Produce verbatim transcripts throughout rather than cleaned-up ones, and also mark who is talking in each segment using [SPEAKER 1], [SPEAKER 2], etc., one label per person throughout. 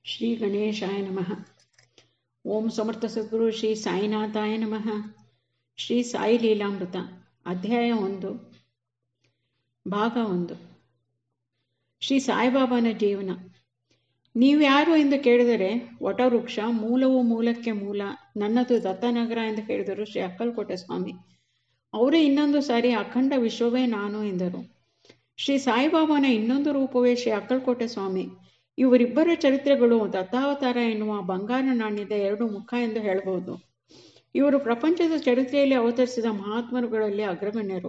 [SPEAKER 1] ಶ್ರೀ ಗಣೇಶಾಯ ನಮಃ. ಓಂ ಸಮರ್ಥ ಸದ್ಗುರು ಶ್ರೀ ಸಾಯಿನಾಥಾಯ ನಮಃ. ಶ್ರೀ ಸಾಯಿ ಲೀಲಾಮೃತ ಅಧ್ಯಾಯ ಒಂದು, ಭಾಗ ಒಂದು. ಶ್ರೀ ಸಾಯಿಬಾಬಾನ ಜೀವನ. ನೀವ್ಯಾರು ಎಂದು ಕೇಳಿದರೆ ವಟವೃಕ್ಷ, ಮೂಲವು ಮೂಲಕ್ಕೆ ಮೂಲ, ನನ್ನದು ದತ್ತನಗರ ಎಂದು ಹೇಳಿದರು ಶ್ರೀ ಅಕ್ಕಲಕೋಟೆ ಸ್ವಾಮಿ. ಅವರೇ ಇನ್ನೊಂದು ಸಾರಿ ಅಖಂಡ ವಿಶ್ವವೇ ನಾನು ಎಂದರು. ಶ್ರೀ ಸಾಯಿಬಾಬಾನ ಇನ್ನೊಂದು ರೂಪವೇ ಶ್ರೀ ಅಕ್ಕಲಕೋಟೆ ಸ್ವಾಮಿ. ಇವರಿಬ್ಬರ ಚರಿತ್ರೆಗಳು ದತ್ತಾವತಾರ ಎನ್ನುವ ಬಂಗಾರ ನಾಣ್ಯದ ಎರಡು ಮುಖ ಎಂದು ಹೇಳಬಹುದು. ಇವರು ಪ್ರಪಂಚದ ಚರಿತ್ರೆಯಲ್ಲಿ ಅವತರಿಸಿದ ಮಹಾತ್ಮರುಗಳಲ್ಲಿ ಅಗ್ರಗಣ್ಯರು.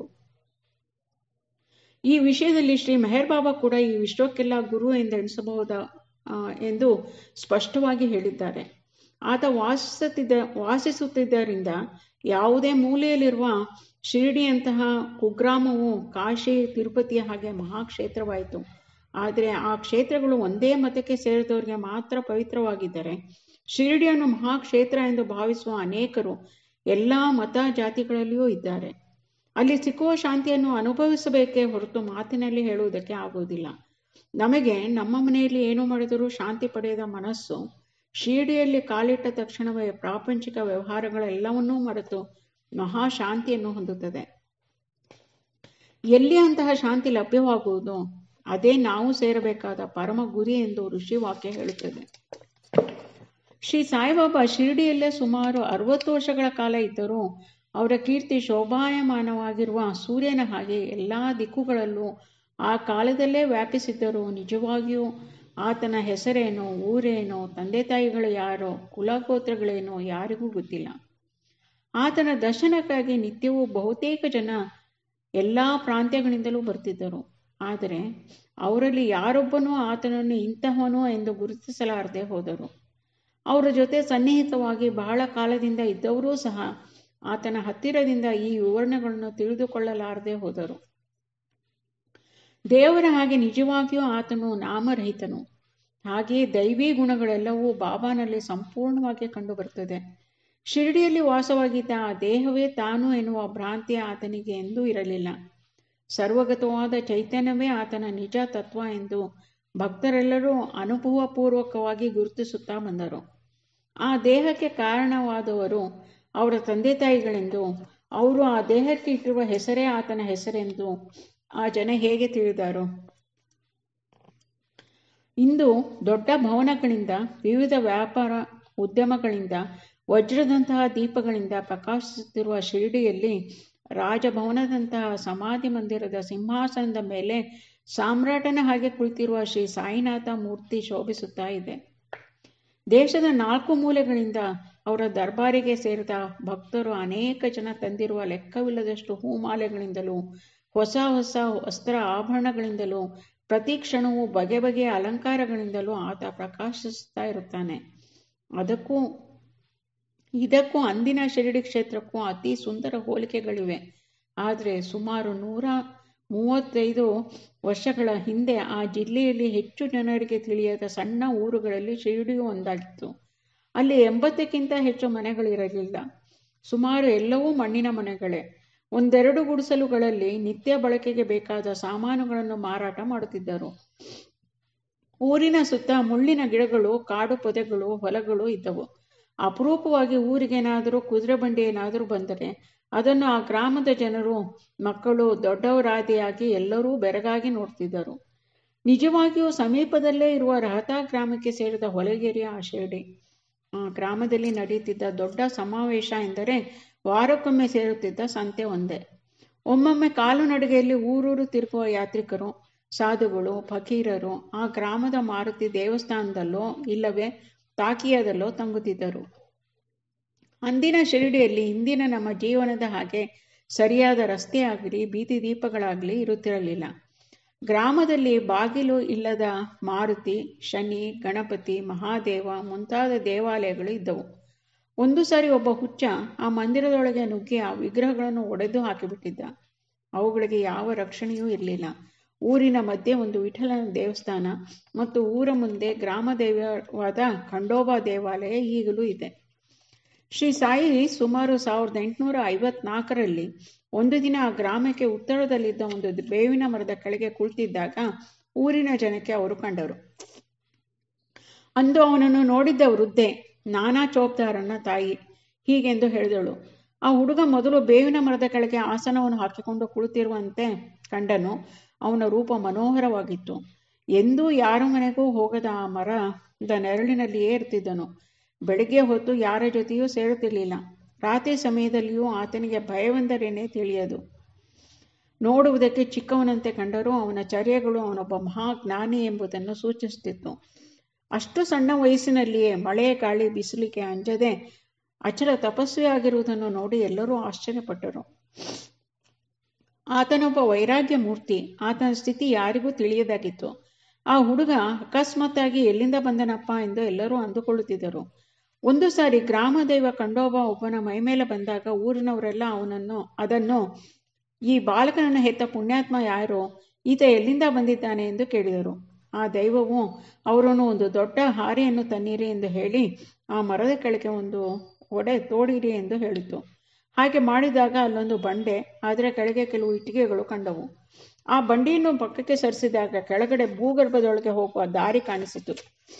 [SPEAKER 1] ಈ ವಿಷಯದಲ್ಲಿ ಶ್ರೀ ಮೆಹರ್ ಬಾಬಾ ಕೂಡ ಈ ವಿಶ್ವಕ್ಕೆಲ್ಲ ಗುರು ಎಂದೆಣಿಸಬಹುದ ಎಂದು ಸ್ಪಷ್ಟವಾಗಿ ಹೇಳಿದ್ದಾರೆ. ಆತ ವಾಸಿಸುತ್ತಿದ್ದ ವಾಸಿಸುತ್ತಿದ್ದರಿಂದ ಯಾವುದೇ ಮೂಲೆಯಲ್ಲಿರುವ ಶಿರಡಿಯಂತಹ ಕುಗ್ರಾಮವು ಕಾಶಿ, ತಿರುಪತಿಯ ಹಾಗೆ ಮಹಾಕ್ಷೇತ್ರವಾಯಿತು. ಆದರೆ ಆ ಕ್ಷೇತ್ರಗಳು ಒಂದೇ ಮತಕ್ಕೆ ಸೇರಿದವರಿಗೆ ಮಾತ್ರ ಪವಿತ್ರವಾಗಿದ್ದರೆ, ಶಿರಡಿಯನ್ನು ಮಹಾಕ್ಷೇತ್ರ ಎಂದು ಭಾವಿಸುವ ಅನೇಕರು ಎಲ್ಲ ಮತ ಜಾತಿಗಳಲ್ಲಿಯೂ ಇದ್ದಾರೆ. ಅಲ್ಲಿ ಸಿಕ್ಕುವ ಶಾಂತಿಯನ್ನು ಅನುಭವಿಸಬೇಕೇ ಹೊರತು ಮಾತಿನಲ್ಲಿ ಹೇಳುವುದಕ್ಕೆ ಆಗುವುದಿಲ್ಲ. ನಮಗೆ ನಮ್ಮ ಮನೆಯಲ್ಲಿ ಏನು ಮಾಡಿದರೂ ಶಾಂತಿ ಪಡೆಯದ ಮನಸ್ಸು ಶಿರಡಿಯಲ್ಲಿ ಕಾಲಿಟ್ಟ ತಕ್ಷಣವೇ ಪ್ರಾಪಂಚಿಕ ವ್ಯವಹಾರಗಳೆಲ್ಲವನ್ನೂ ಮರೆತು ಮಹಾಶಾಂತಿಯನ್ನು ಹೊಂದುತ್ತದೆ. ಎಲ್ಲಿ ಅಂತಹ ಶಾಂತಿ ಲಭ್ಯವಾಗುವುದು ಅದೇ ನಾವು ಸೇರಬೇಕಾದ ಪರಮ ಗುರಿ ಎಂದು ಋಷಿ ವಾಕ್ಯ ಹೇಳುತ್ತದೆ. ಶ್ರೀ ಸಾಯಿಬಾಬಾ ಶಿರಡಿಯಲ್ಲೇ ಸುಮಾರು ಅರವತ್ತು ವರ್ಷಗಳ ಕಾಲ ಇದ್ದರೂ ಅವರ ಕೀರ್ತಿ ಶೋಭಾಯಮಾನವಾಗಿರುವ ಸೂರ್ಯನ ಹಾಗೆ ಎಲ್ಲ ದಿಕ್ಕುಗಳಲ್ಲೂ ಆ ಕಾಲದಲ್ಲೇ ವ್ಯಾಪಿಸಿದ್ದರೂ ನಿಜವಾಗಿಯೂ ಆತನ ಹೆಸರೇನೋ, ಊರೇನೋ, ತಂದೆ ತಾಯಿಗಳು ಯಾರೋ, ಕುಲಗೋತ್ರಗಳೇನೋ ಯಾರಿಗೂ ಗೊತ್ತಿಲ್ಲ. ಆತನ ದರ್ಶನಕ್ಕಾಗಿ ನಿತ್ಯವೂ ಬಹುತೇಕ ಜನ ಎಲ್ಲ ಪ್ರಾಂತ್ಯಗಳಿಂದಲೂ ಬರ್ತಿದ್ದರು. ಆದರೆ ಅವರಲ್ಲಿ ಯಾರೊಬ್ಬನೂ ಆತನನ್ನು ಇಂತಹವನು ಎಂದು ಗುರುತಿಸಲಾರದೆ ಹೋದರು. ಅವರ ಜೊತೆ ಸನ್ನಿಹಿತವಾಗಿ ಬಹಳ ಕಾಲದಿಂದ ಇದ್ದವರೂ ಸಹ ಆತನ ಹತ್ತಿರದಿಂದ ಈ ವಿವರಣೆಗಳನ್ನು ತಿಳಿದುಕೊಳ್ಳಲಾರದೆ ಹೋದರು. ದೇವರ ಹಾಗೆ ನಿಜವಾಗಿಯೂ ಆತನು ನಾಮರಹಿತನು. ಹಾಗೆಯೇ ದೈವೀ ಗುಣಗಳೆಲ್ಲವೂ ಬಾಬಾನಲ್ಲಿ ಸಂಪೂರ್ಣವಾಗಿ ಕಂಡುಬರುತ್ತದೆ. ಶಿರಡಿಯಲ್ಲಿ ವಾಸವಾಗಿದ್ದ ಆ ದೇಹವೇ ತಾನು ಎನ್ನುವ ಭ್ರಾಂತಿ ಆತನಿಗೆ ಎಂದೂ ಇರಲಿಲ್ಲ. ಸರ್ವಗತವಾದ ಚೈತನ್ಯವೇ ಆತನ ನಿಜ ತತ್ವ ಎಂದು ಭಕ್ತರೆಲ್ಲರೂ ಅನುಭವಪೂರ್ವಕವಾಗಿ ಗುರುತಿಸುತ್ತಾ ಬಂದರು. ಆ ದೇಹಕ್ಕೆ ಕಾರಣವಾದವರು ಅವರ ತಂದೆ ತಾಯಿಗಳೆಂದು, ಅವರು ಆ ದೇಹಕ್ಕೆ ಇಟ್ಟಿರುವ ಹೆಸರೇ ಆತನ ಹೆಸರೆಂದು ಆ ಜನ ಹೇಗೆ ತಿಳಿದಾರು? ಇಂದು ದೊಡ್ಡ ಭವನಗಳಿಂದ, ವಿವಿಧ ವ್ಯಾಪಾರ ಉದ್ಯಮಗಳಿಂದ, ವಜ್ರದಂತಹ ದೀಪಗಳಿಂದ ಪ್ರಕಾಶಿಸುತ್ತಿರುವ ಶಿರಡಿಯಲ್ಲಿ ರಾಜಭವನದಂತಹ ಸಮಾಧಿ ಮಂದಿರದ ಸಿಂಹಾಸನದ ಮೇಲೆ ಸಾಮ್ರಾಟನ ಹಾಗೆ ಕುಳಿತಿರುವ ಶ್ರೀ ಸಾಯಿನಾಥ ಮೂರ್ತಿ ಶೋಭಿಸುತ್ತಾ ಇದೆ. ದೇಶದ ನಾಲ್ಕು ಮೂಲೆಗಳಿಂದ ಅವರ ದರ್ಬಾರಿಗೆ ಸೇರಿದ ಭಕ್ತರು ಅನೇಕ ಜನ ತಂದಿರುವ ಲೆಕ್ಕವಿಲ್ಲದಷ್ಟು ಹೂಮಾಲೆಗಳಿಂದಲೂ ಹೊಸ ಹೊಸ ವಸ್ತ್ರ ಆಭರಣಗಳಿಂದಲೂ ಪ್ರತಿ ಕ್ಷಣವೂ ಬಗೆ ಬಗೆಯ ಅಲಂಕಾರಗಳಿಂದಲೂ ಆತ ಪ್ರಕಾಶಿಸುತ್ತಾ ಇರುತ್ತಾನೆ. ಅದಕ್ಕೂ ಇದಕ್ಕೂ ಅಂದಿನ ಶಿರಡಿ ಕ್ಷೇತ್ರಕ್ಕೂ ಅತಿ ಸುಂದರ ಹೋಲಿಕೆಗಳಿವೆ. ಆದರೆ ಸುಮಾರು ನೂರ ಮೂವತ್ತೈದು ವರ್ಷಗಳ ಹಿಂದೆ ಆ ಜಿಲ್ಲೆಯಲ್ಲಿ ಹೆಚ್ಚು ಜನರಿಗೆ ತಿಳಿಯದ ಸಣ್ಣ ಊರುಗಳಲ್ಲಿ ಶಿರಡಿಯೂ ಒಂದಾಗಿತ್ತು. ಅಲ್ಲಿ ಎಂಬತ್ತಕ್ಕಿಂತ ಹೆಚ್ಚು ಮನೆಗಳಿರಲಿಲ್ಲ. ಸುಮಾರು ಎಲ್ಲವೂ ಮಣ್ಣಿನ ಮನೆಗಳೇ. ಒಂದೆರಡು ಗುಡಿಸಲುಗಳಲ್ಲಿ ನಿತ್ಯ ಬಳಕೆಗೆ ಬೇಕಾದ ಸಾಮಾನುಗಳನ್ನು ಮಾರಾಟ ಮಾಡುತ್ತಿದ್ದರು. ಊರಿನ ಸುತ್ತ ಮುಳ್ಳಿನ ಗಿಡಗಳು, ಕಾಡು ಪೊದೆಗಳು, ಹೊಲಗಳು ಇದ್ದವು. ಅಪರೂಪವಾಗಿ ಊರಿಗೇನಾದರೂ ಕುದುರೆ ಬಂಡಿ ಏನಾದರೂ ಬಂದರೆ ಅದನ್ನು ಆ ಗ್ರಾಮದ ಜನರು, ಮಕ್ಕಳು, ದೊಡ್ಡವರಾದಿಯಾಗಿ ಎಲ್ಲರೂ ಬೆರಗಾಗಿ ನೋಡ್ತಿದ್ದರು. ನಿಜವಾಗಿಯೂ ಸಮೀಪದಲ್ಲೇ ಇರುವ ರಹತಾ ಗ್ರಾಮಕ್ಕೆ ಸೇರಿದ ಹೊಲಗೇರಿಯ ಆ ಶಿರಡಿ. ಆ ಗ್ರಾಮದಲ್ಲಿ ನಡೆಯುತ್ತಿದ್ದ ದೊಡ್ಡ ಸಮಾವೇಶ ಎಂದರೆ ವಾರಕ್ಕೊಮ್ಮೆ ಸೇರುತ್ತಿದ್ದ ಸಂತೆ ಒಂದೇ. ಒಮ್ಮೊಮ್ಮೆ ಕಾಲು ನಡಿಗೆಯಲ್ಲಿ ಊರೂರು ತಿರುಗುವ ಯಾತ್ರಿಕರು, ಸಾಧುಗಳು, ಫಕೀರರು ಆ ಗ್ರಾಮದ ಮಾರುತಿ ದೇವಸ್ಥಾನದಲ್ಲೋ ಇಲ್ಲವೇ ತಾಕಿಯಾದಲ್ಲೋ ತಂಗುತ್ತಿದ್ದರು. ಅಂದಿನ ಶಿರಡಿಯಲ್ಲಿ ಇಂದಿನ ನಮ್ಮ ಜೀವನದ ಹಾಗೆ ಸರಿಯಾದ ರಸ್ತೆ ಆಗಲಿ, ಬೀದಿ ದೀಪಗಳಾಗಲಿ ಇರುತ್ತಿರಲಿಲ್ಲ. ಗ್ರಾಮದಲ್ಲಿ ಬಾಗಿಲು ಇಲ್ಲದ ಮಾರುತಿ, ಶನಿ, ಗಣಪತಿ, ಮಹಾದೇವ ಮುಂತಾದ ದೇವಾಲಯಗಳು ಇದ್ದವು. ಒಂದು ಸಾರಿ ಒಬ್ಬ ಹುಚ್ಚ ಆ ಮಂದಿರದೊಳಗೆ ನುಗ್ಗಿ ಆ ವಿಗ್ರಹಗಳನ್ನು ಒಡೆದು ಹಾಕಿಬಿಟ್ಟಿದ್ದ. ಅವುಗಳಿಗೆ ಯಾವ ರಕ್ಷಣೆಯೂ ಇರಲಿಲ್ಲ. ಊರಿನ ಮಧ್ಯೆ ಒಂದು ವಿಠಲನ ದೇವಸ್ಥಾನ ಮತ್ತು ಊರ ಮುಂದೆ ಗ್ರಾಮ ದೈವವಾದ ಖಂಡೋಬಾ ದೇವಾಲಯ ಈಗಲೂ ಇದೆ. ಶ್ರೀ ಸಾಯಿ ಸುಮಾರು ಸಾವಿರದ ಎಂಟುನೂರ ಐವತ್ನಾಲ್ಕರಲ್ಲಿ ಒಂದು ದಿನ ಆ ಗ್ರಾಮಕ್ಕೆ ಉತ್ತರದಲ್ಲಿದ್ದ ಒಂದು ಬೇವಿನ ಮರದ ಕೆಳಗೆ ಕುಳಿತಿದ್ದಾಗ ಊರಿನ ಜನಕ್ಕೆ ಅವರು ಕಂಡರು. ಅಂದು ಅವನನ್ನು ನೋಡಿದ್ದ ವೃದ್ಧೆ ನಾನಾ ಚೋಪ್ದಾರನ್ನ ತಾಯಿ ಹೀಗೆಂದು ಹೇಳಿದಳು. ಆ ಹುಡುಗ ಮೊದಲು ಬೇವಿನ ಮರದ ಕೆಳಗೆ ಆಸನವನ್ನು ಹಾಕಿಕೊಂಡು ಕುಳಿತಿರುವಂತೆ ಕಂಡನು. ಅವನ ರೂಪ ಮನೋಹರವಾಗಿತ್ತು. ಎಂದೂ ಯಾರ ಮನೆಗೂ ಹೋಗದ ಆ ಮರದ ನೆರಳಿನಲ್ಲಿಯೇ ಇರ್ತಿದ್ದನು. ಬೆಳಿಗ್ಗೆ ಹೊತ್ತು ಯಾರ ಜೊತೆಯೂ ಸೇರುತ್ತಿರಲಿಲ್ಲ. ರಾತ್ರಿ ಸಮಯದಲ್ಲಿಯೂ ಆತನಿಗೆ ಭಯವೆಂದರೇನೇ ತಿಳಿಯದು. ನೋಡುವುದಕ್ಕೆ ಚಿಕ್ಕವನಂತೆ ಕಂಡರೂ ಅವನ ಚರ್ಯಗಳು ಅವನೊಬ್ಬ ಮಹಾಜ್ಞಾನಿ ಎಂಬುದನ್ನು ಸೂಚಿಸುತ್ತಿತ್ತು. ಅಷ್ಟು ಸಣ್ಣ ವಯಸ್ಸಿನಲ್ಲಿಯೇ ಮಳೆ ಗಾಳಿ ಬಿಸಿಲಿಗೆ ಅಂಜದೆ ಅಚಲ ತಪಸ್ವಿಯಾಗಿರುವುದನ್ನು ನೋಡಿ ಎಲ್ಲರೂ ಆಶ್ಚರ್ಯಪಟ್ಟರು. ಆತನೊಬ್ಬ ವೈರಾಗ್ಯ ಮೂರ್ತಿ. ಆತನ ಸ್ಥಿತಿ ಯಾರಿಗೂ ತಿಳಿಯದಾಗಿತ್ತು. ಆ ಹುಡುಗ ಅಕಸ್ಮಾತ್ತಾಗಿ ಎಲ್ಲಿಂದ ಬಂದನಪ್ಪ ಎಂದು ಎಲ್ಲರೂ ಅಂದುಕೊಳ್ಳುತ್ತಿದ್ದರು. ಒಂದು ಸಾರಿ ಗ್ರಾಮದೈವ ಕಂಡೋಬ ಒಬ್ಬನ ಮೈಮೇಲೆ ಬಂದಾಗ ಊರಿನವರೆಲ್ಲ ಅವನನ್ನು ಅದನ್ನು ಈ ಬಾಲಕನನ್ನು ಹೆತ್ತ ಪುಣ್ಯಾತ್ಮ ಯಾರೋ, ಈತ ಎಲ್ಲಿಂದ ಬಂದಿದ್ದಾನೆ ಎಂದು ಕೇಳಿದರು. ಆ ದೈವವು ಅವರನ್ನು ಒಂದು ದೊಡ್ಡ ಹಾರೆಯನ್ನು ತನ್ನಿರಿ ಎಂದು ಹೇಳಿ ಆ ಮರದ ಕೆಳಗೆ ಒಂದು ಒಡೆ ತೋಡಿರಿ ಎಂದು ಹೇಳಿತು. ಹಾಗೆ ಮಾಡಿದಾಗ ಅಲ್ಲೊಂದು ಬಂಡೆ, ಅದರ ಕೆಳಗೆ ಕೆಲವು ಇಟ್ಟಿಗೆಗಳು ಕಂಡವು. ಆ ಬಂಡಿಯನ್ನು ಪಕ್ಕಕ್ಕೆ ಸರಿಸಿದಾಗ ಕೆಳಗಡೆ ಭೂಗರ್ಭದೊಳಗೆ ಹೋಗುವ ದಾರಿ ಕಾಣಿಸಿತು.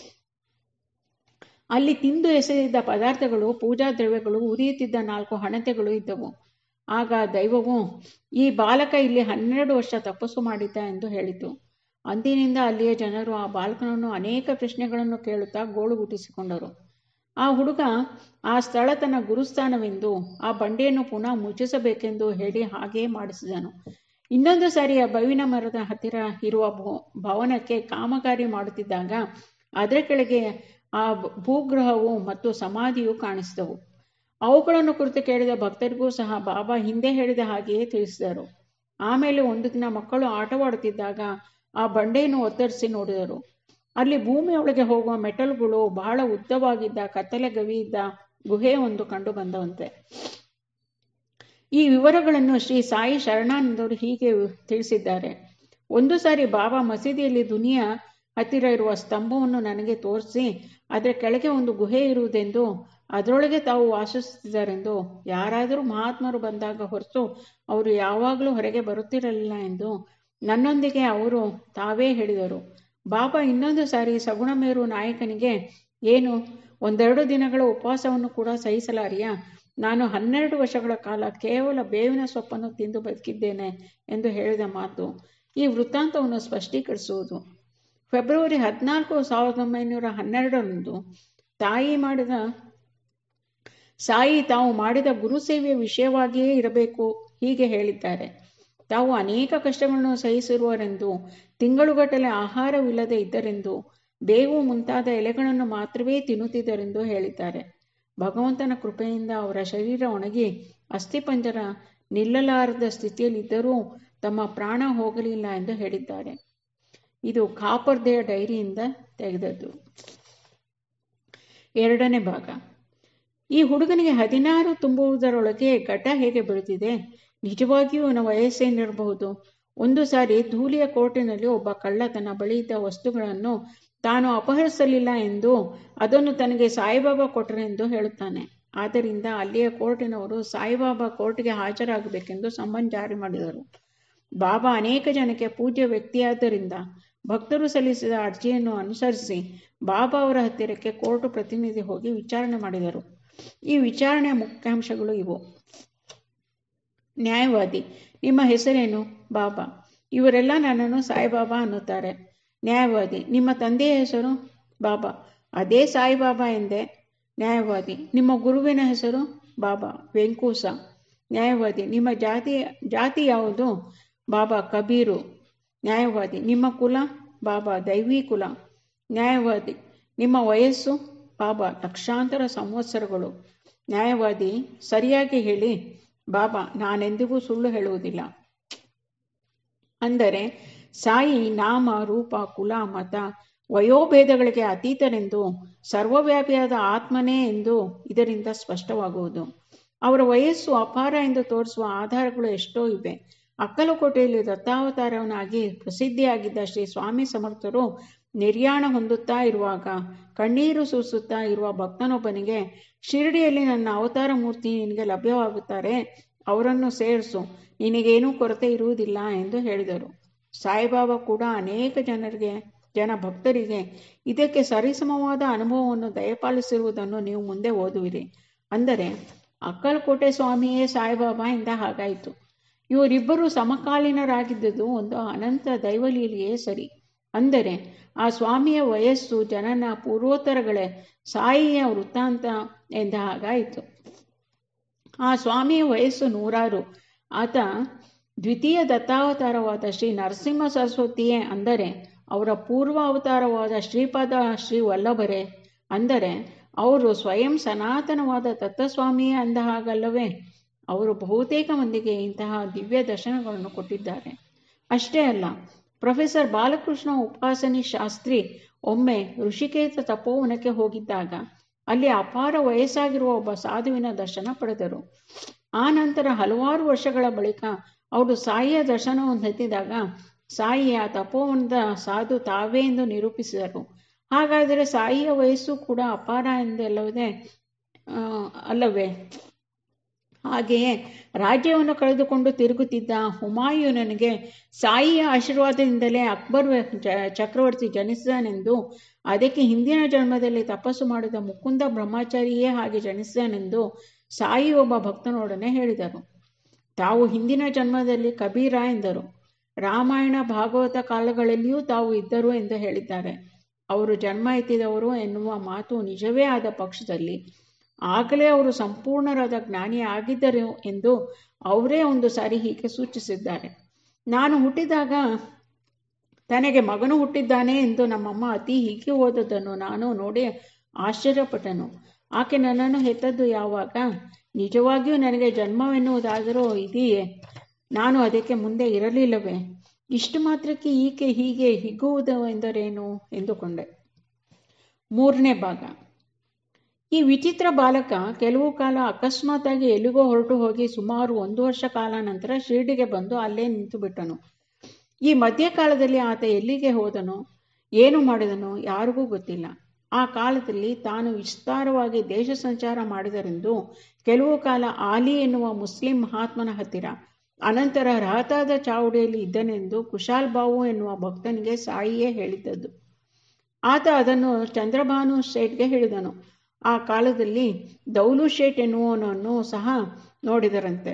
[SPEAKER 1] ಅಲ್ಲಿ ತಿಂದು ಎಸೆದಿದ್ದ ಪದಾರ್ಥಗಳು, ಪೂಜಾ ದ್ರವ್ಯಗಳು, ಉರಿಯುತ್ತಿದ್ದ ನಾಲ್ಕು ಹಣತೆಗಳು ಇದ್ದವು. ಆಗ ದೈವವು ಈ ಬಾಲಕ ಇಲ್ಲಿ ಹನ್ನೆರಡು ವರ್ಷ ತಪಸ್ಸು ಮಾಡಿದ್ದ ಎಂದು ಹೇಳಿತು. ಅಂದಿನಿಂದ ಅಲ್ಲಿಯ ಜನರು ಆ ಬಾಲಕನನ್ನು ಅನೇಕ ಪ್ರಶ್ನೆಗಳನ್ನು ಕೇಳುತ್ತಾ ಗೋಳು ಹುಟ್ಟಿಸಿಕೊಂಡರು. ಆ ಹುಡುಗ ಆ ಸ್ಥಳ ತನ್ನ ಗುರುಸ್ಥಾನವೆಂದು ಆ ಬಂಡೆಯನ್ನು ಪುನಃ ಮುಚ್ಚಿಸಬೇಕೆಂದು ಹೇಳಿ ಹಾಗೆಯೇ ಮಾಡಿಸಿದನು. ಇನ್ನೊಂದು ಸಾರಿ ಆ ಬೇವಿನ ಮರದ ಹತ್ತಿರ ಇರುವ ಭವನಕ್ಕೆ ಕಾಮಗಾರಿ ಮಾಡುತ್ತಿದ್ದಾಗ ಅದರ ಕೆಳಗೆ ಆ ಭೂಗ್ರಹವು ಮತ್ತು ಸಮಾಧಿಯು ಕಾಣಿಸಿದವು. ಅವುಗಳನ್ನು ಕುರಿತು ಕೇಳಿದ ಭಕ್ತರಿಗೂ ಸಹ ಬಾಬಾ ಹಿಂದೆ ಹೇಳಿದ ಹಾಗೆಯೇ ತಿಳಿಸಿದರು. ಆಮೇಲೆ ಒಂದು ದಿನ ಮಕ್ಕಳು ಆಟವಾಡುತ್ತಿದ್ದಾಗ ಆ ಬಂಡೆಯನ್ನು ಒತ್ತರಿಸಿ ನೋಡಿದರು. ಅಲ್ಲಿ ಭೂಮಿಯೊಳಗೆ ಹೋಗುವ ಮೆಟಲ್ಗಳು ಬಹಳ ಉದ್ದವಾಗಿದ್ದ ಕತ್ತಲೆ ಗವಿಯಿದ್ದ ಗುಹೆಯೊಂದು ಕಂಡು ಬಂದಂತೆ. ಈ ವಿವರಗಳನ್ನು ಶ್ರೀ ಸಾಯಿ ಶರಣಾನಂದರು ಹೀಗೆ ತಿಳಿಸಿದ್ದಾರೆ. ಒಂದು ಸಾರಿ ಬಾಬಾ ಮಸೀದಿಯಲ್ಲಿ ದುನಿಯ ಹತ್ತಿರ ಇರುವ ಸ್ತಂಭವನ್ನು ನನಗೆ ತೋರಿಸಿ ಅದರ ಕೆಳಗೆ ಒಂದು ಗುಹೆ ಇರುವುದೆಂದು, ಅದರೊಳಗೆ ತಾವು ವಾಸಿಸುತ್ತಿದ್ದಾರೆಂದು, ಯಾರಾದರೂ ಮಹಾತ್ಮರು ಬಂದಾಗ ಹೊರತು ಅವರು ಯಾವಾಗಲೂ ಹೊರಗೆ ಬರುತ್ತಿರಲಿಲ್ಲ ಎಂದು ನನ್ನೊಂದಿಗೆ ಅವರು ತಾವೇ ಹೇಳಿದರು. ಬಾಬಾ ಇನ್ನೊಂದು ಸಾರಿ ಸಗುಣಮೇರು ನಾಯಕನಿಗೆ, ಏನು ಒಂದೆರಡು ದಿನಗಳ ಉಪವಾಸವನ್ನು ಕೂಡ ಸಹಿಸಲಾರಿಯಾ? ನಾನು ಹನ್ನೆರಡು ವರ್ಷಗಳ ಕಾಲ ಕೇವಲ ಬೇವಿನ ಸೊಪ್ಪನ್ನು ತಿಂದು ಬದುಕಿದ್ದೇನೆ ಎಂದು ಹೇಳಿದ ಮಾತು ಈ ವೃತ್ತಾಂತವನ್ನು ಸ್ಪಷ್ಟೀಕರಿಸುವುದು. ಫೆಬ್ರವರಿ ಹದಿನಾಲ್ಕು ಸಾವಿರದ ಒಂಬೈನೂರ ಹನ್ನೆರಡರಂದು ತಾಯಿ ಮಾಡಿದ ಸಾಯಿ ತಾವು ಮಾಡಿದ ಗುರುಸೇವೆಯ ವಿಷಯವಾಗಿಯೇ ಇರಬೇಕು ಹೀಗೆ ಹೇಳಿದ್ದಾರೆ. ತಾವು ಅನೇಕ ಕಷ್ಟಗಳನ್ನು ಸಹಿಸಿರುವರೆಂದು, ತಿಂಗಳುಗಟ್ಟಲೆ ಆಹಾರವಿಲ್ಲದೆ ಇದ್ದರೆಂದು, ಬೇವು ಮುಂತಾದ ಎಲೆಗಳನ್ನು ಮಾತ್ರವೇ ತಿನ್ನುತ್ತಿದ್ದರೆಂದು ಹೇಳಿದ್ದಾರೆ. ಭಗವಂತನ ಕೃಪೆಯಿಂದ ಅವರ ಶರೀರ ಒಣಗಿ ಅಸ್ಥಿಪಂಜರ ನಿಲ್ಲಲಾರದ ಸ್ಥಿತಿಯಲ್ಲಿದ್ದರೂ ತಮ್ಮ ಪ್ರಾಣ ಹೋಗಲಿಲ್ಲ ಎಂದು ಹೇಳಿದ್ದಾರೆ. ಇದು ಖಾಪರ್ದೆಯ ಡೈರಿಯಿಂದ ತೆಗೆದದ್ದು. ಎರಡನೇ ಭಾಗ. ಈ ಹುಡುಗನಿಗೆ ಹದಿನಾರು ತುಂಬುವುದರೊಳಗೆ ಘಟ ಹೇಗೆ ಬೆಳೆದಿದೆ? ನಿಜವಾಗಿಯೂ ಅವನ ವಯಸ್ಸೇನಿರಬಹುದು. ಒಂದು ಸಾರಿ ಧೂಳಿಯ ಕೋರ್ಟಿನಲ್ಲಿ ಒಬ್ಬ ಕಳ್ಳ ತನ್ನ ಬಳಿ ಇದ್ದ ವಸ್ತುಗಳನ್ನು ತಾನು ಅಪಹರಿಸಲಿಲ್ಲ ಎಂದು, ಅದನ್ನು ತನಗೆ ಸಾಯಿಬಾಬಾ ಕೊಟ್ಟರೆಂದು ಹೇಳುತ್ತಾನೆ. ಆದ್ದರಿಂದ ಅಲ್ಲಿಯ ಕೋರ್ಟಿನವರು ಸಾಯಿಬಾಬಾ ಕೋರ್ಟ್ಗೆ ಹಾಜರಾಗಬೇಕೆಂದು ಸಂಬಂಧ ಜಾರಿ ಮಾಡಿದರು. ಬಾಬಾ ಅನೇಕ ಜನಕ್ಕೆ ಪೂಜ್ಯ ವ್ಯಕ್ತಿಯಾದ್ದರಿಂದ ಭಕ್ತರು ಸಲ್ಲಿಸಿದ ಅರ್ಜಿಯನ್ನು ಅನುಸರಿಸಿ ಬಾಬಾ ಅವರ ಹತ್ತಿರಕ್ಕೆ ಕೋರ್ಟ್ ಪ್ರತಿನಿಧಿ ಹೋಗಿ ವಿಚಾರಣೆ ಮಾಡಿದರು. ಈ ವಿಚಾರಣೆಯ ಮುಖ್ಯಾಂಶಗಳು ಇವು. ನ್ಯಾಯವಾದಿ: ನಿಮ್ಮ ಹೆಸರೇನು? ಬಾಬಾ: ಇವರೆಲ್ಲ ನನ್ನನ್ನು ಸಾಯಿಬಾಬಾ ಅನ್ನುತ್ತಾರೆ. ನ್ಯಾಯವಾದಿ: ನಿಮ್ಮ ತಂದೆಯ ಹೆಸರು? ಬಾಬಾ: ಅದೇ ಸಾಯಿಬಾಬಾ ಎಂದೆ. ನ್ಯಾಯವಾದಿ: ನಿಮ್ಮ ಗುರುವಿನ ಹೆಸರು? ಬಾಬಾ: ವೆಂಕೂಸ. ನ್ಯಾಯವಾದಿ: ನಿಮ್ಮ ಜಾತಿ ಜಾತಿ ಯಾವುದು? ಬಾಬಾ: ಕಬೀರು. ನ್ಯಾಯವಾದಿ: ನಿಮ್ಮ ಕುಲ? ಬಾಬಾ: ದೈವಿ ಕುಲ. ನ್ಯಾಯವಾದಿ: ನಿಮ್ಮ ವಯಸ್ಸು? ಬಾಬಾ: ಲಕ್ಷಾಂತರ ಸಂವತ್ಸರಗಳು. ನ್ಯಾಯವಾದಿ: ಸರಿಯಾಗಿ ಹೇಳಿ. ಬಾಬಾ: ನಾನೆಂದಿಗೂ ಸುಳ್ಳು ಹೇಳುವುದಿಲ್ಲ. ಅಂದರೆ ಸಾಯಿ ನಾಮ ರೂಪ ಕುಲ ಮತ ವಯೋಭೇದಗಳಿಗೆ ಅತೀತರೆಂದು, ಸರ್ವವ್ಯಾಪಿಯಾದ ಆತ್ಮನೇ ಎಂದು ಇದರಿಂದ ಸ್ಪಷ್ಟವಾಗುವುದು. ಅವರ ವಯಸ್ಸು ಅಪಾರ ಎಂದು ತೋರಿಸುವ ಆಧಾರಗಳು ಎಷ್ಟೋ ಇವೆ. ಅಕ್ಕಲಕೋಟೆಯಲ್ಲಿ ದತ್ತಾವತಾರವನಾಗಿ ಪ್ರಸಿದ್ಧಿಯಾಗಿದ್ದ ಶ್ರೀ ಸ್ವಾಮಿ ಸಮರ್ಥರು ನಿರ್ಯಾಣ ಹೊಂದುತ್ತಾ ಇರುವಾಗ ಕಣ್ಣೀರು ಸುರಿಸುತ್ತಾ ಇರುವ ಭಕ್ತನೊಬ್ಬನಿಗೆ, ಶಿರಡಿಯಲ್ಲಿ ನನ್ನ ಅವತಾರ ಮೂರ್ತಿ ನಿನಗೆ ಲಭ್ಯವಾಗುತ್ತಾರೆ, ಅವರನ್ನು ಸೇರಿಸು, ನಿನಗೇನೂ ಕೊರತೆ ಇರುವುದಿಲ್ಲ ಎಂದು ಹೇಳಿದರು. ಸಾಯಿಬಾಬಾ ಕೂಡ ಅನೇಕ ಜನರಿಗೆ ಜನ ಭಕ್ತರಿಗೆ ಇದಕ್ಕೆ ಸರಿಸಮವಾದ ಅನುಭವವನ್ನು ದಯಪಾಲಿಸಿರುವುದನ್ನು ನೀವು ಮುಂದೆ ಓದುವಿರಿ. ಅಂದರೆ ಅಕ್ಕಲಕೋಟೆ ಸ್ವಾಮಿಯೇ ಸಾಯಿಬಾಬಾ ಎಂದ ಹಾಗಾಯಿತು. ಇವರಿಬ್ಬರು ಸಮಕಾಲೀನರಾಗಿದ್ದುದು ಒಂದು ಅನಂತ ದೈವಲೀಲೆಯೇ ಸರಿ. ಅಂದರೆ ಆ ಸ್ವಾಮಿಯ ವಯಸ್ಸು ಜನನ ಪೂರ್ವೋತ್ತರಗಳೇ ಸಾಯಿಯ ವೃತ್ತಾಂತ ಎಂದ ಹಾಗಾಯಿತು. ಆ ಸ್ವಾಮಿಯ ವಯಸ್ಸು ನೂರಾರು. ಆತ ದ್ವಿತೀಯ ದತ್ತಾವತಾರವಾದ ಶ್ರೀ ನರಸಿಂಹ ಸರಸ್ವತಿಯೇ. ಅಂದರೆ ಅವರ ಪೂರ್ವ ಅವತಾರವಾದ ಶ್ರೀಪಾದ ಶ್ರೀ ವಲ್ಲಭರೇ. ಅಂದರೆ ಅವರು ಸ್ವಯಂ ಸನಾತನವಾದ ತತ್ವಸ್ವಾಮಿಯೇ ಅಂದ ಹಾಗಲ್ಲವೇ. ಅವರು ಬಹುತೇಕ ಮಂದಿಗೆ ಇಂತಹ ದಿವ್ಯ ದರ್ಶನಗಳನ್ನು ಕೊಟ್ಟಿದ್ದಾರೆ. ಅಷ್ಟೇ ಅಲ್ಲ, ಪ್ರೊಫೆಸರ್ ಬಾಲಕೃಷ್ಣ ಉಪಾಸನಿ ಶಾಸ್ತ್ರಿ ಒಮ್ಮೆ ಋಷಿಕೇಶ ತಪೋವನಕ್ಕೆ ಹೋಗಿದ್ದಾಗ ಅಲ್ಲಿ ಅಪಾರ ವಯಸ್ಸಾಗಿರುವ ಒಬ್ಬ ಸಾಧುವಿನ ದರ್ಶನ ಪಡೆದರು. ಆ ನಂತರ ಹಲವಾರು ವರ್ಷಗಳ ಬಳಿಕ ಅವರು ಸಾಯಿಯ ದರ್ಶನವನ್ನು ಹೊಂದಿದಾಗ ಸಾಯಿ ಆ ತಪೋವನದ ಸಾಧು ತಾವೇ ಎಂದು ನಿರೂಪಿಸಿದರು. ಹಾಗಾದರೆ ಸಾಯಿಯ ವಯಸ್ಸು ಕೂಡ ಅಪಾರ ಎಂದಲ್ಲವೇ ಅಲ್ಲವೇ? ಹಾಗೆಯೇ ರಾಜ್ಯವನ್ನು ಕಳೆದುಕೊಂಡು ತಿರುಗುತ್ತಿದ್ದ ಹುಮಾಯೂನನಿಗೆ ಸಾಯಿಯ ಆಶೀರ್ವಾದದಿಂದಲೇ ಅಕ್ಬರ್ ಚಕ್ರವರ್ತಿ ಜನಿಸಿದನೆಂದು, ಅದಕ್ಕೆ ಹಿಂದಿನ ಜನ್ಮದಲ್ಲಿ ತಪಸ್ಸು ಮಾಡಿದ ಮುಕುಂದ ಬ್ರಹ್ಮಚಾರಿಯೇ ಹಾಗೆ ಜನಿಸಿದನೆಂದು ಸಾಯಿ ಒಬ್ಬ ಭಕ್ತನೊಡನೆ ಹೇಳಿದರು. ತಾವು ಹಿಂದಿನ ಜನ್ಮದಲ್ಲಿ ಕಬೀರ ಎಂದರು. ರಾಮಾಯಣ ಭಾಗವತ ಕಾಲಗಳಲ್ಲಿಯೂ ತಾವು ಇದ್ದರು ಎಂದು ಹೇಳಿದ್ದಾರೆ. ಅವರು ಜನ್ಮ ಎತ್ತಿದವರು ಎನ್ನುವ ಮಾತು ನಿಜವೇ ಆದ ಪಕ್ಷದಲ್ಲಿ ಆಗಲೇ ಅವರು ಸಂಪೂರ್ಣರಾದ ಜ್ಞಾನಿ ಆಗಿದ್ದರು ಎಂದು ಅವರೇ ಒಂದು ಸಾರಿ ಹೀಗೆ ಸೂಚಿಸಿದ್ದಾರೆ. ನಾನು ಹುಟ್ಟಿದಾಗ ತನಗೆ ಮಗನು ಹುಟ್ಟಿದ್ದಾನೆ ಎಂದು ನಮ್ಮಮ್ಮ ಅತಿ ಹೀಗೆ ಓದೋದನ್ನು ನಾನು ನೋಡಿ ಆಶ್ಚರ್ಯಪಟ್ಟನು. ಆಕೆ ನನ್ನನ್ನು ಹೆತ್ತದ್ದು ಯಾವಾಗ? ನಿಜವಾಗಿಯೂ ನನಗೆ ಜನ್ಮವೆನ್ನುವುದಾದರೂ ಇದೆಯೇ? ನಾನು ಅದಕ್ಕೆ ಮುಂದೆ ಇರಲಿಲ್ಲವೇ? ಇಷ್ಟು ಮಾತ್ರಕ್ಕೆ ಈಕೆ ಹೀಗೆ ಹಿಗ್ಗುವುದು ಎಂದರೇನು ಎಂದುಕೊಂಡೆ. ಮೂರನೇ ಭಾಗ. ಈ ವಿಚಿತ್ರ ಬಾಲಕ ಕೆಲವು ಕಾಲ ಅಕಸ್ಮಾತ್ತಾಗಿ ಎಲ್ಲಿಗೋ ಹೊರಟು ಹೋಗಿ ಸುಮಾರು ಒಂದು ವರ್ಷ ಕಾಲ ನಂತರ ಶಿರ್ಡಿಗೆ ಬಂದು ಅಲ್ಲೇ ನಿಂತು ಬಿಟ್ಟನು. ಈ ಮಧ್ಯಕಾಲದಲ್ಲಿ ಆತ ಎಲ್ಲಿಗೆ ಹೋದನೋ, ಏನು ಮಾಡಿದನೋ ಯಾರಿಗೂ ಗೊತ್ತಿಲ್ಲ. ಆ ಕಾಲದಲ್ಲಿ ತಾನು ವಿಸ್ತಾರವಾಗಿ ದೇಶ ಸಂಚಾರ ಮಾಡಿದರೆಂದು ಕೆಲವು ಕಾಲ ಆಲಿ ಎನ್ನುವ ಮುಸ್ಲಿಂ ಮಹಾತ್ಮನ ಹತ್ತಿರ, ಅನಂತರ ರಹತಾದ ಚಾವಡಿಯಲ್ಲಿ ಇದ್ದನೆಂದು ಕುಶಾಲ್ ಬಾವು ಎನ್ನುವ ಭಕ್ತನಿಗೆ ಸಾಯಿಯೇ ಹೇಳಿದ್ದದ್ದು. ಆತ ಅದನ್ನು ಚಂದ್ರಭಾನು ಶೇಟ್ಗೆ ಹೇಳಿದನು. ಆ ಕಾಲದಲ್ಲಿ ದೌಲು ಶೇಟ್ ಎನ್ನುವನನ್ನು ಸಹ ನೋಡಿದರಂತೆ.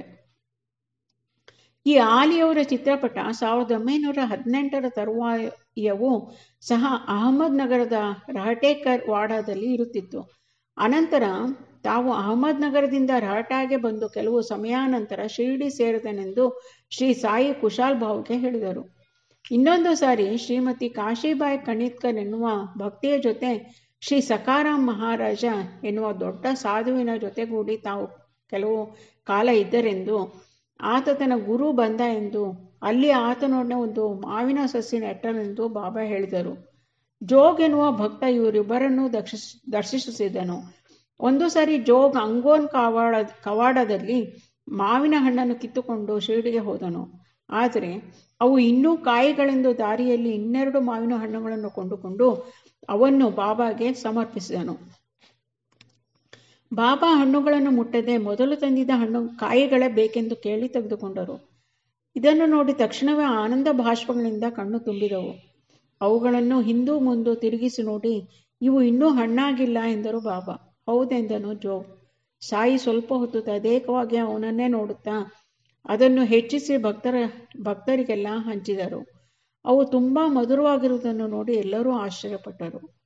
[SPEAKER 1] ಈ ಆಲಿಯವರ ಚಿತ್ರಪಟ ಸಾವಿರದ ಒಂಬೈನೂರ ಹದಿನೆಂಟರ ತರುವಾಯವೂ ಸಹ ಅಹಮದ್ ನಗರದ ರಹಟೇಕರ್ ವಾಡಾದಲ್ಲಿ ಇರುತ್ತಿತ್ತು. ಅನಂತರ ತಾವು ಅಹಮದ್ ನಗರದಿಂದ ರಹಟಾಗೆ ಬಂದು ಕೆಲವು ಸಮಯಾನಂತರ ಶಿರ್ಡಿ ಸೇರಿದನೆಂದು ಶ್ರೀ ಸಾಯಿ ಕುಶಾಲ್ ಬಾವುಗೆ ಹೇಳಿದರು. ಇನ್ನೊಂದು ಸಾರಿ ಶ್ರೀಮತಿ ಕಾಶಿಬಾಯಿ ಕಣಿತ್ಕರ್ ಎನ್ನುವ ಭಕ್ತಿಯ ಜೊತೆ ಶ್ರೀ ಸಕಾರಾಮ್ ಮಹಾರಾಜ ಎನ್ನುವ ದೊಡ್ಡ ಸಾಧುವಿನ ಜೊತೆಗೂಡಿ ತಾವು ಕೆಲವು ಕಾಲ ಇದ್ದರೆಂದು, ಆತ ತನ್ನ ಗುರು ಬಂದ ಎಂದು ಅಲ್ಲಿ ಆತನೊಡನೆ ಒಂದು ಮಾವಿನ ಸಸಿ ನೆಟ್ಟನೆಂದು ಬಾಬಾ ಹೇಳಿದರು. ಜೋಗ್ ಎನ್ನುವ ಭಕ್ತ ಇವರಿಬ್ಬರನ್ನು ದರ್ಶಿಸ್ ದರ್ಶಿಸಿದನು. ಒಂದು ಸಾರಿ ಜೋಗ್ ಅಂಗೋನ್ ಕವಾಡ ಕವಾಡದಲ್ಲಿ ಮಾವಿನ ಹಣ್ಣನ್ನು ಕಿತ್ತುಕೊಂಡು ಶಿರ್ಡಿಗೆ ಹೋದನು. ಆದರೆ ಅವು ಇನ್ನೂ ಕಾಯಿಗಳೆಂದು ದಾರಿಯಲ್ಲಿ ಇನ್ನೆರಡು ಮಾವಿನ ಹಣ್ಣುಗಳನ್ನು ಕೊಂಡುಕೊಂಡು ಅವನ್ನು ಬಾಬಾಗೆ ಸಮರ್ಪಿಸಿದನು. ಬಾಬಾ ಹಣ್ಣುಗಳನ್ನು ಮುಟ್ಟದೆ ಮೊದಲು ತಂದಿದ್ದ ಹಣ್ಣು ಕಾಯಿಗಳೇ ಬೇಕೆಂದು ಕೇಳಿ ತೆಗೆದುಕೊಂಡರು. ಇದನ್ನು ನೋಡಿ ತಕ್ಷಣವೇ ಆನಂದ ಭಾಷ್ಪಗಳಿಂದ ಕಣ್ಣು ತುಂಬಿದವು. ಅವುಗಳನ್ನು ಹಿಂದೂ ಮುಂದು ತಿರುಗಿಸಿ ನೋಡಿ, ಇವು ಇನ್ನೂ ಹಣ್ಣಾಗಿಲ್ಲ ಎಂದರು ಬಾಬಾ. ಹೌದೆಂದನು ಜೋಗ್. ಸಾಯಿ ಸ್ವಲ್ಪ ಹೊತ್ತು ತದೇಕವಾಗಿ ಅವನನ್ನೇ ನೋಡುತ್ತಾ ಅದನ್ನು ಹೆಚ್ಚಿಸಿ ಭಕ್ತರ ಭಕ್ತರಿಗೆಲ್ಲ ಹಂಚಿದರು. ಅವು ತುಂಬ ಮಧುರವಾಗಿರುವುದನ್ನು ನೋಡಿ ಎಲ್ಲರೂ ಆಶ್ಚರ್ಯಪಟ್ಟರು.